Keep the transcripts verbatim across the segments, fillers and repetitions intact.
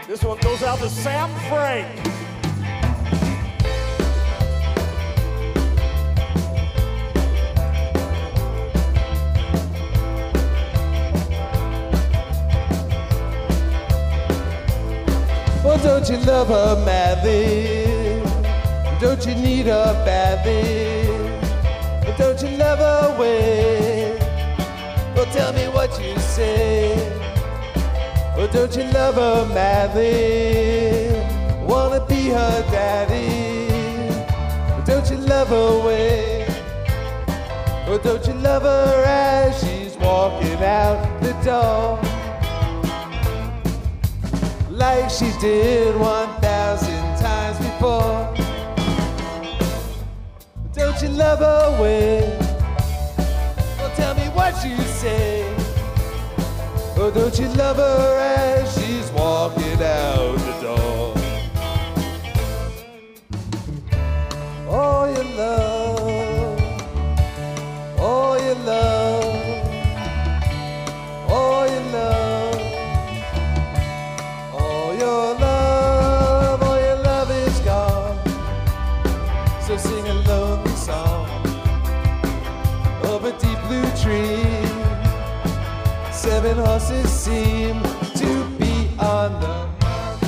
This one goes out to Sam Frank. Well, don't you love her madly? Don't you need her badly? Well, don't you love her way? Well, tell me what you say. Well, don't you love her madly? Wanna be her daddy? Well, don't you love her way? Well, don't you love her as she's walking out the door? Like she did one thousand times before. Don't you love her way? Well, tell me what you say. Oh, don't you love her as she's walking out the door? Oh, you love, oh, you love, oh, you love, oh, your love, oh, your love is gone. So sing a lonely song of a deep blue tree. Seven horses seem to be on the mark.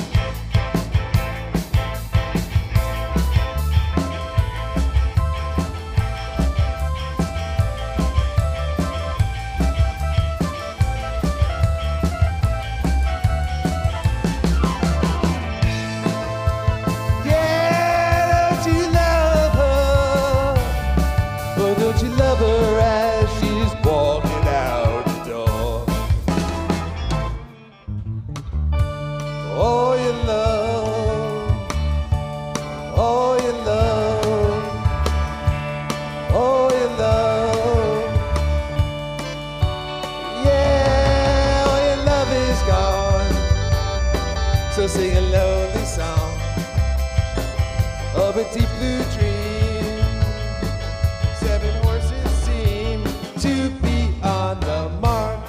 Yeah, don't you love her? Oh, don't you love her as she's walking out the door? Oh, you love, oh, you love, oh, you love. Yeah, oh, your love is gone. So sing a lonely song of a deep blue dream. Seven horses seem to be on the mark.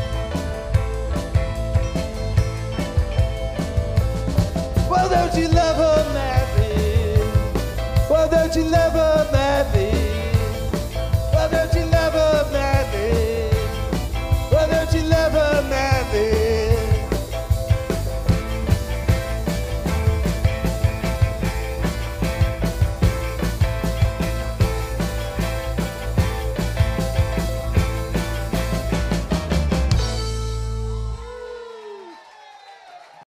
Well, don't you love